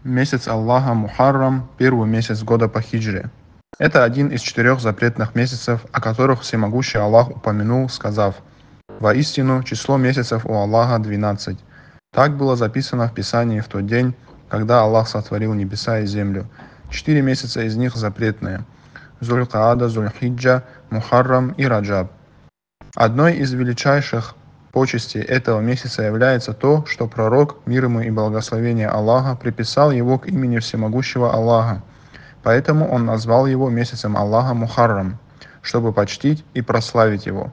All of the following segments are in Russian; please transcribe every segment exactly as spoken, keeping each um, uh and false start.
Месяц Аллаха Мухаррам – первый месяц года по хиджре. Это один из четырех запретных месяцев, о которых всемогущий Аллах упомянул, сказав: «Воистину, число месяцев у Аллаха двенадцать». Так было записано в Писании в тот день, когда Аллах сотворил небеса и землю. Четыре месяца из них запретные – Зуль-Каада, Зуль-Хиджа, Мухаррам и Раджаб. Одной из величайших почестей этого месяца является то, что пророк, мир ему и благословение Аллаха, приписал его к имени всемогущего Аллаха. Поэтому он назвал его месяцем Аллаха Мухаррам, чтобы почтить и прославить его.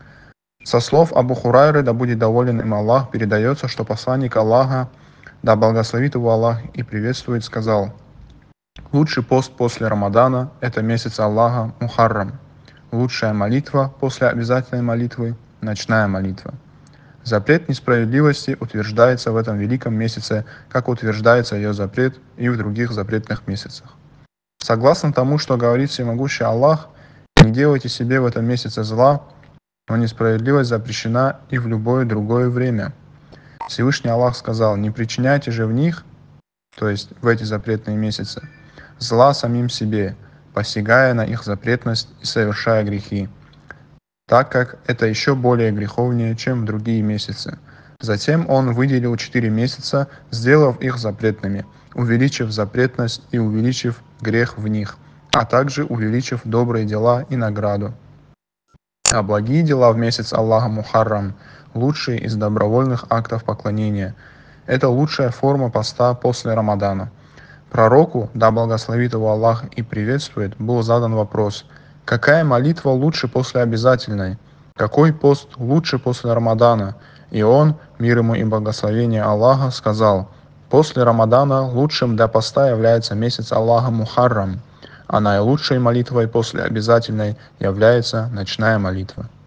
Со слов Абу Хурайры, да будет доволен им Аллах, передается, что посланник Аллаха, да благословит его Аллах и приветствует, сказал: «Лучший пост после Рамадана – это месяц Аллаха Мухаррам. Лучшая молитва после обязательной молитвы – ночная молитва». Запрет несправедливости утверждается в этом великом месяце, как утверждается ее запрет и в других запретных месяцах. Согласно тому, что говорит всемогущий Аллах, не делайте себе в этом месяце зла, но несправедливость запрещена и в любое другое время. Всевышний Аллах сказал: «Не причиняйте же в них, то есть в эти запретные месяцы, зла самим себе, посягая на их запретность и совершая грехи, так как это еще более греховнее, чем в другие месяцы». Затем он выделил четыре месяца, сделав их запретными, увеличив запретность и увеличив грех в них, а также увеличив добрые дела и награду. А благие дела в месяц Аллаха Мухаррам – лучшие из добровольных актов поклонения. Это лучшая форма поста после Рамадана. Пророку, да благословит его Аллах и приветствует, был задан вопрос: какая молитва лучше после обязательной? Какой пост лучше после Рамадана? И он, мир ему и благословение Аллаха, сказал: после Рамадана лучшим для поста является месяц Аллаха Мухаррам, а наилучшей молитвой после обязательной является ночная молитва.